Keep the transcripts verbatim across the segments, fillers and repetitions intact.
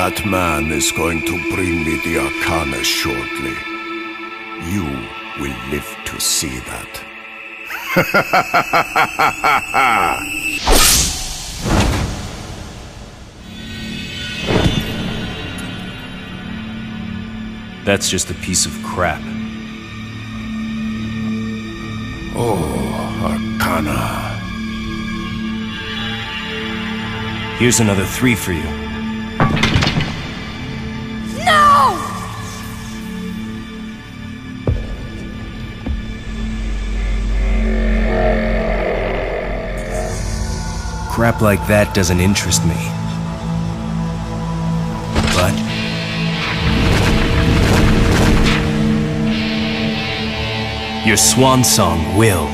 That man is going to bring me the Arcana shortly. You will live to see that. That's just a piece of crap. Oh, Arcana. Here's another three for you. No! Crap like that doesn't interest me. But your swan song will.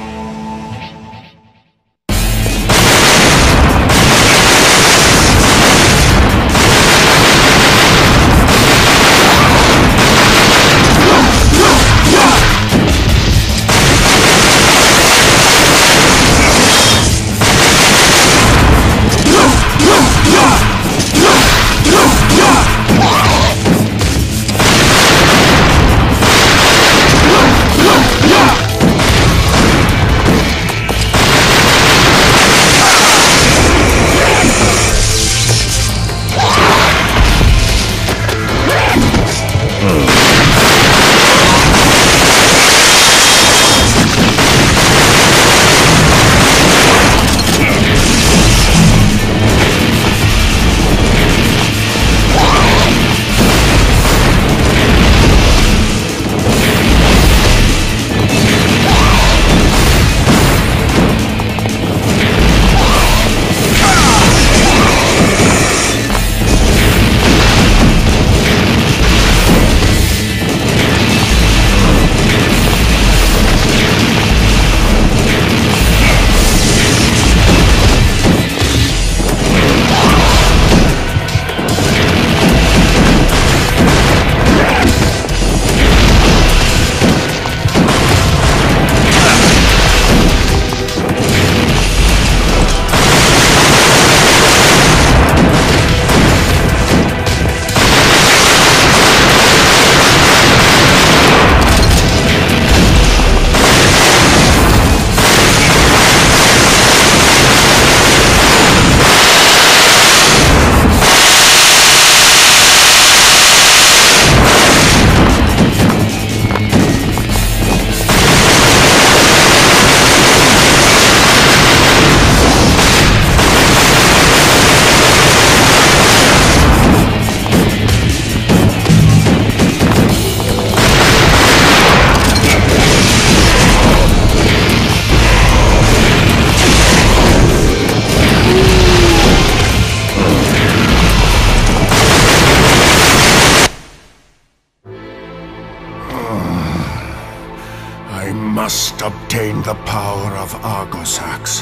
I must obtain the power of Argosax,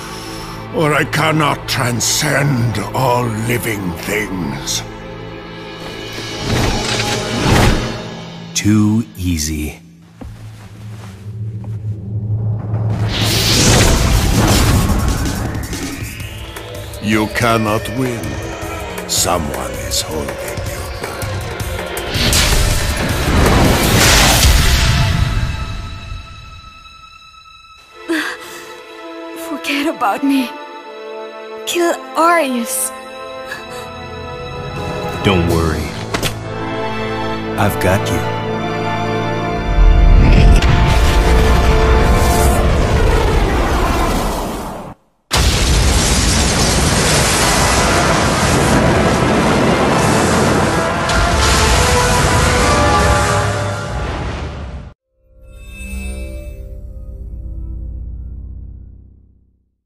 or I cannot transcend all living things. Too easy. You cannot win. Someone is holding you back. Forget about me. Kill Arius. Don't worry. I've got you.